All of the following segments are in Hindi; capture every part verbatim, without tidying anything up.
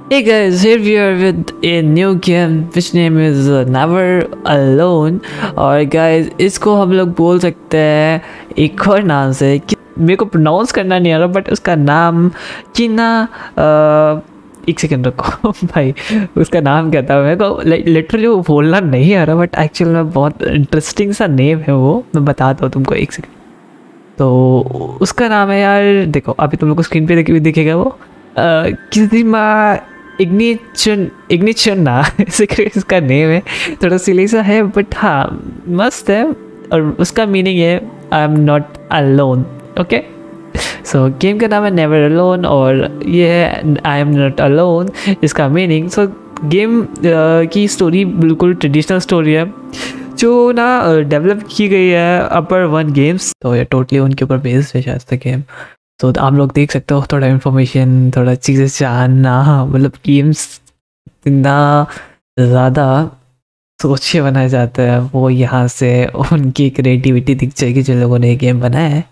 Hey guys, here we are with a new game which name is uh, Never Alone. और guys इसको हम लोग बोल सकते हैं एक और नाम से कि मेरे को प्रोनाउंस करना नहीं आ रहा बट उसका नाम कि ना एक सेकेंड रखो भाई उसका नाम क्या था मेरे को लिटरली वो बोलना नहीं आ रहा बट एक्चुअल में बहुत इंटरेस्टिंग सा नेम है वो मैं बताता हूँ तुमको एक सेकेंड। तो उसका नाम है यार देखो अभी तुम लोग को स्क्रीन पे देख दिखेगा वो किसी माँ इग्निशन इग्निशन ना ऐसे इसका नेम है थोड़ा सिली सा है बट हाँ मस्त है और उसका मीनिंग है I am not alone. Okay so game का नाम है नेवर अलोन और ये है आई एम नॉट अलोन इसका मीनिंग। सो गेम की स्टोरी बिल्कुल ट्रेडिशनल स्टोरी है जो ना डेवलप की गई है अपर वन गेम्स। तो ये टोटली उनके ऊपर बेस्ड है शायद से गेम। तो आप लोग देख सकते हो थोड़ा इन्फॉर्मेशन थोड़ा चीज़ें जानना मतलब गेम्स इतना ज़्यादा सोच के बनाया जाता है वो यहाँ से उनकी क्रिएटिविटी दिख जाएगी जो लोगों ने गेम बनाया है।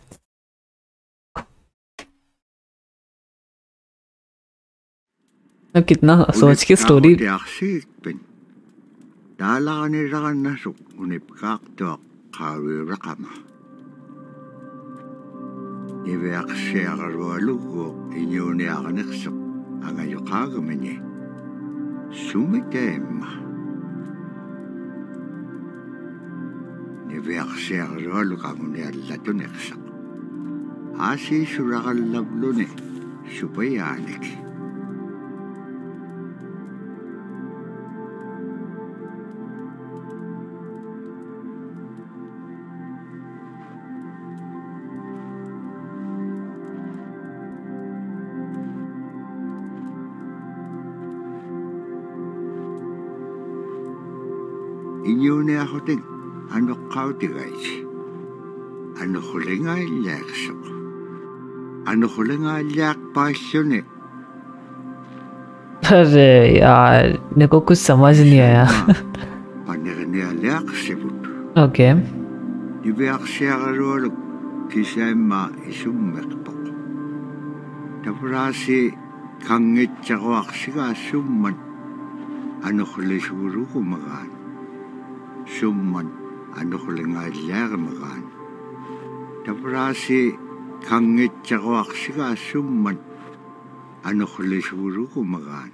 अब कितना सोच के story Iveak siya karualugo inyo niya kanaksok ang ayukaga manye. Sumitema. Iveak siya karualugo ang niya lato neksak. Asi surakal lablo ne, supayanik. Inyo niya ako ting, ano kao tigay ano huling ay leksok, ano huling ay lek pasyon eh. अरे यार मेरे को कुछ समझ नहीं आया। Panirin niya lek sibut. Okay Ibeak siya karulog, kisay ma isumekpok. Tapurasi kangit siya ko aksiga summan, ano huling siguro kumagaan. Summan ano huling ay lagamagan. Taprasi kangit siya aksiga summan ano huling siguro kumagan.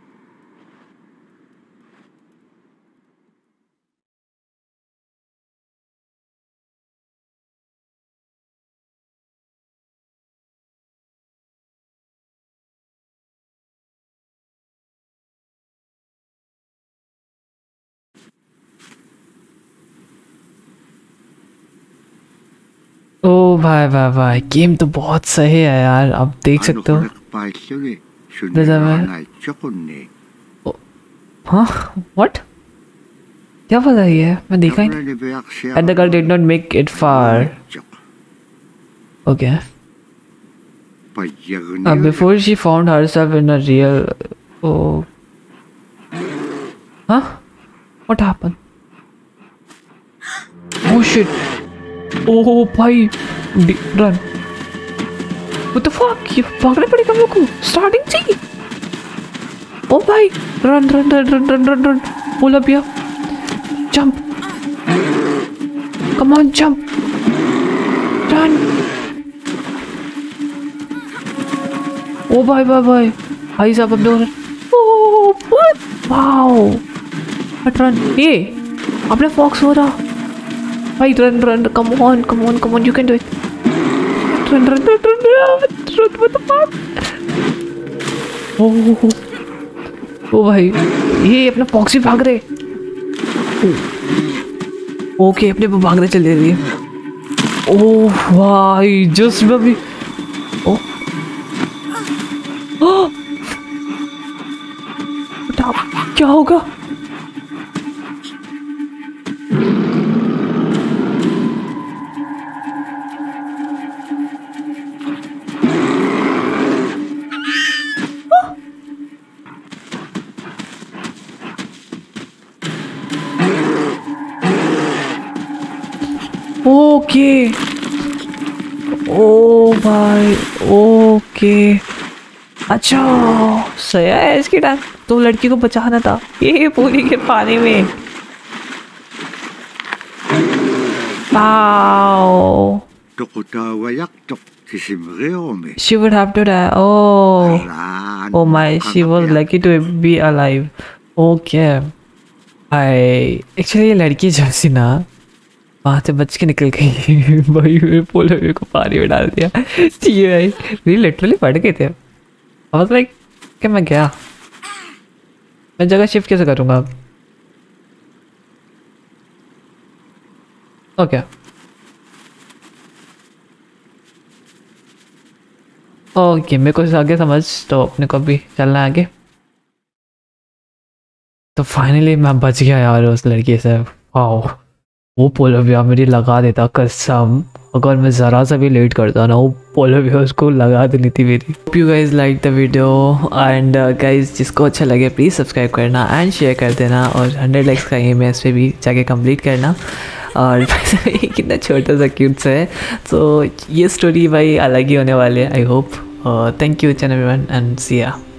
ओ भाई भाई भाई गेम तो बहुत सही है यार आप देख सकते हो। हाँ व्हाट क्या पता ये मैं देखा ही नहीं। And the girl did not make it far. Okay. Uh, before she found herself in a real oh huh what happened? Oh shit. Oh भाई run what the fuck ये भागना पड़ेगा मेरे को स्टार्टिंग से ही। ओ भाई run run run run run run run बोला भैया jump come on jump run. ओ भाई भाई भाई भाई साहब अब दो ओ वाओ बट रन ये अपने फॉक्स हो रहा भाई run run come on come on come on you can do it run run run run run run what the fuck oh ओ भाई ये अपना फॉक्स भी भाग रहे ओके अपने भाग रहे चल रही है। ओ भाई जस्ट अभी ओ क्या होगा ओके ओ भाई ओके अच्छा सही है इसकी टाइम तो लड़की को बचाना था ये पूरी के पानी में Ow. She would have to die. Oh. Oh my, she was lucky to be alive. Okay. I actually ये लड़की जो सी ना वहाँ से बच के निकल गई भाई मेरे पोलो को पानी में डाल दिया ये भाई मेरी लिटरली पड़ गए थे I was like कि मैं गया मैं जगह शिफ्ट कैसे करूँगा अब ओके ओके मेरे को आगे समझ तो अपने को भी चलना है आगे तो फाइनली मैं बच गया यार उस लड़की से वाओ वो पोलो बिया मेरी लगा देता कसम अगर मैं ज़रा सा भी लेट करता ना वो पोलो बिया उसको लगा देनी थी मेरी hope you guys like the video and guys जिसको अच्छा लगे प्लीज़ सब्सक्राइब करना एंड शेयर कर देना और हंड्रेड लाइक्स का एम है इस पर भी जाके कंप्लीट करना और कितना छोटा सा क्यूट सा है तो ये स्टोरी भाई अलग ही होने वाली है I hope thank you everyone and see या